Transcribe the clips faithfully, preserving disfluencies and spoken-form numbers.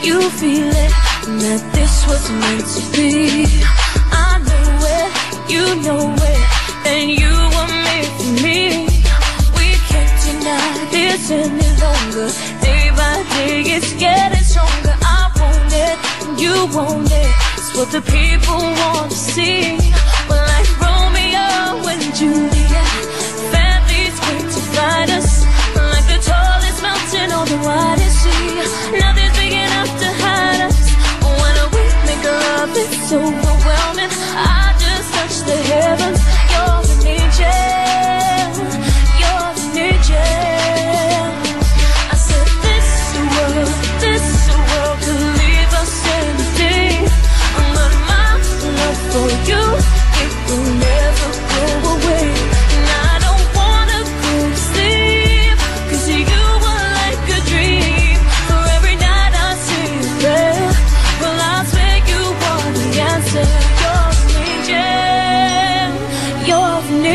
you feel it, that this was meant to be. I know it, you know it, and you were made for me. We can't deny this any longer. Day by day it's getting stronger. I want it, and you want it. It's what the people want to see. We're like Romeo and Juliet, families wait to find us. Like the tallest mountain on the widest sea, nothing's big enough to hide us. When we make love, it's overwhelming. I just touch the heavens. You're an angel, you're an angel. I said this world, this world could leave us anything, but my love for you, it will never go away. And I don't wanna go to sleep, 'cause you were like a dream. For every night I say a prayer, well I swear you are the answer. You're an angel, you're an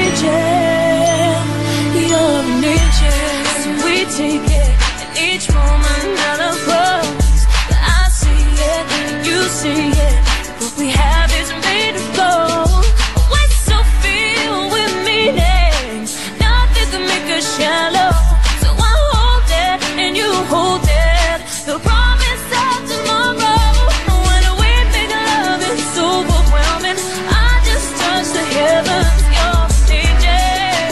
angel, you're an angel. So we take it in each moment out of us. I see it, you see it, what we have is made of gold. We're so filled with meaning, nothing can make us shallow. So I hold it and you hold it, the promise of tomorrow. When we make love, it's overwhelming. I just touch the heavens. You're an angel,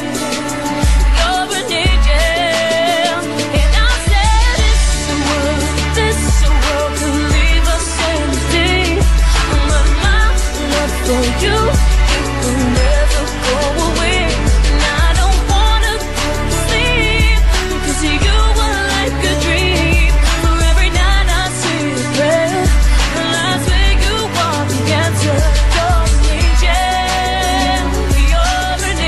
you're an angel. And I said this world, this world could leave us anything, but my love for you, it will never go away. And I don't wanna go to sleep, 'cause you were like a dream. For every night I say a prayer, and I swear you are the answer. You're an angel, you're an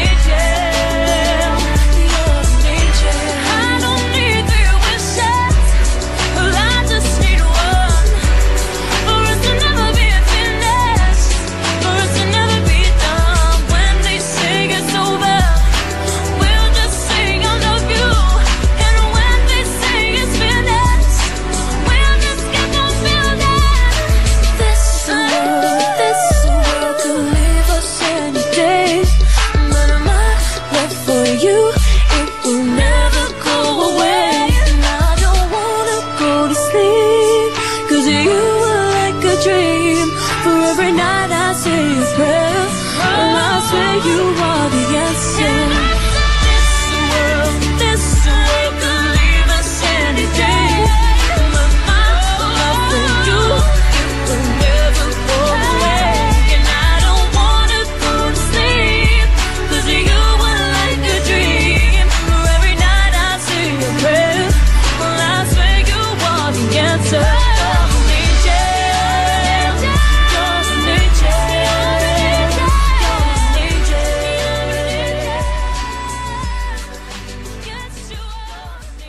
angel, you're an angel. I don't need three wishes, well I just need one, for us to never be finished, for us to never be done. When they say it's over, we'll just say I love you. And when they say it's finished, we'll just keep on building. This world, this world could leave us any day, but my love for you, it will never go away. And I don't wanna go to sleep, 'cause you were like a dream. For every night I say a prayer, and I swear you are the answer.